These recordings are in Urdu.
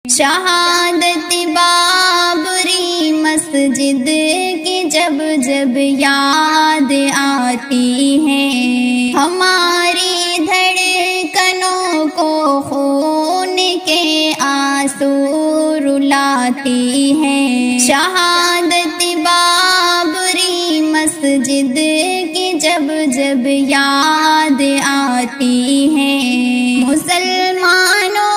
شہادت بابری مسجد کی جب جب یاد آتی ہے، ہماری دھڑکنوں کو خون کے آنسو رلاتی ہے۔ شہادت بابری مسجد کی جب جب یاد آتی ہے، مسلمانوں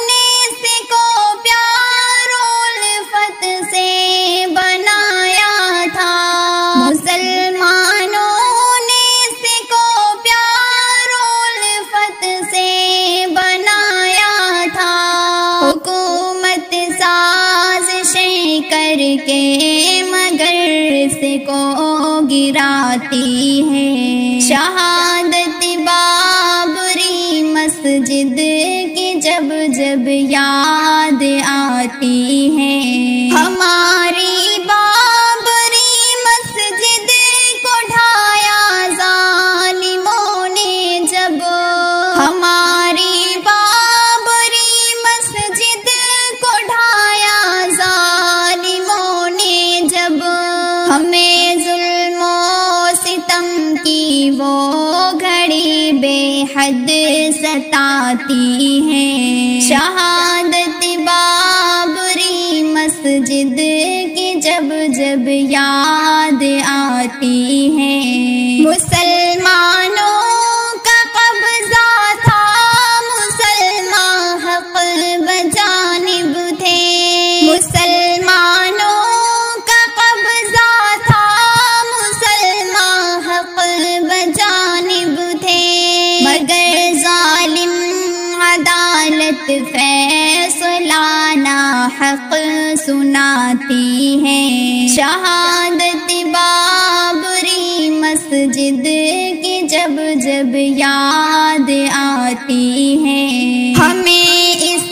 کے مگر اس کو گراتی ہے۔ شہادت بابری مسجد کی جب جب یاد آتی ہے، ہماری بابری مسجد کو ڈھایا ظالموں نے جب، ہماری بابری مسجد کو ڈھایا ہمیں ظلم و ستم کی وہ گھڑی بے حد ستاتی ہے۔ شہادت بابری مسجد کی جب جب یاد آتی ہے، مسلمانوں کا قبضہ تھا، مسلمان حق بجانب تھے، مسلمانوں عدالت فیصلہ حق سناتی ہے۔ شہادت بابری مسجد کی جب جب یاد آتی ہے، ہمیں اس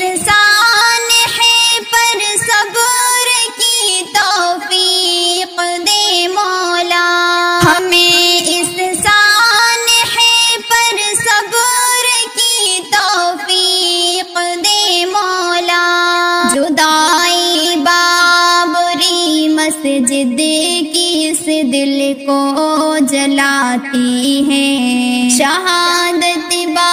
سانحے پر صبر کی توفیق دے مولا، ہمیں اس سانحے پر صبر کی توفیق دے مولا، جدائی بابری مسجد کی اس دل کو جلاتی ہے۔ شہادت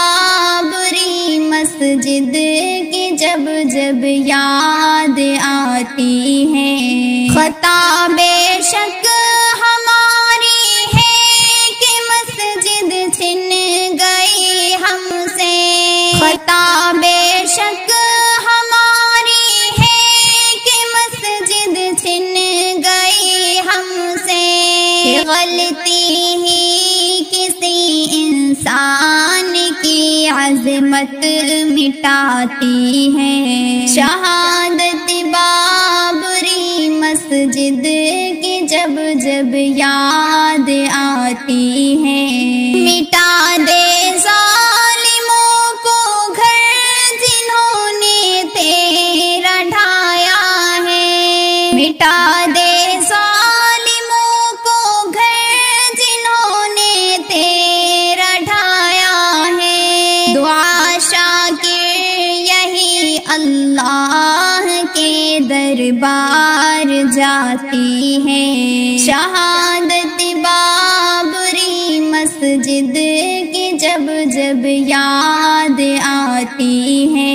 بابری مسجد کی جب جب یاد آتی ہے، خطا بے شک ہماری ہے کہ مسجد چھن گئی ہم سے، خطا بے شک ہماری ہے کہ مسجد چھن گئی ہم سے، غلطی ہی کسی انسان کی عظمت مٹاتی ہے۔ شہادت بابری مسجد کی جب جب یاد آتی ہے، مٹا دے ظالموں کو گھر جنہوں نے تیرا ڈھایا ہے، مٹا دے ظالموں کو گھر جنہوں نے تیرا ڈھایا ہے، دعا شاکر یہی اللہ کے دربار جاتی ہے۔ شہادت بابری مسجد کی جب جب یاد آتی ہے،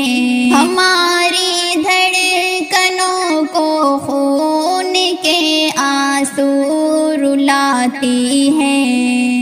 ہماری دھڑکنوں کو خون کے آنسو رلاتی ہے۔